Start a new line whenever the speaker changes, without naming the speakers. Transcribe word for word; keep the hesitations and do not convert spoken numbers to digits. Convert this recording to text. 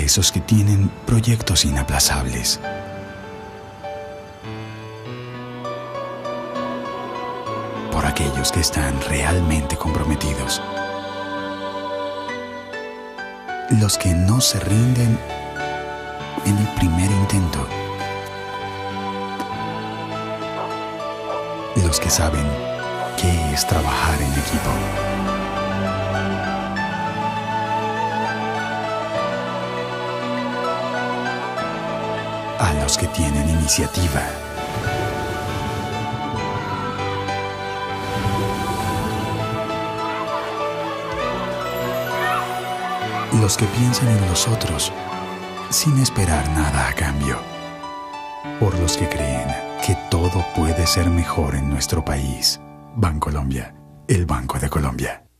esos que tienen proyectos inaplazables. Por aquellos que están realmente comprometidos. Los que no se rinden en el primer intento. Los que saben qué es trabajar en equipo. A los que tienen iniciativa. Los que piensan en los otros sin esperar nada a cambio. Por los que creen que todo puede ser mejor en nuestro país. Bancolombia, el Banco de Colombia.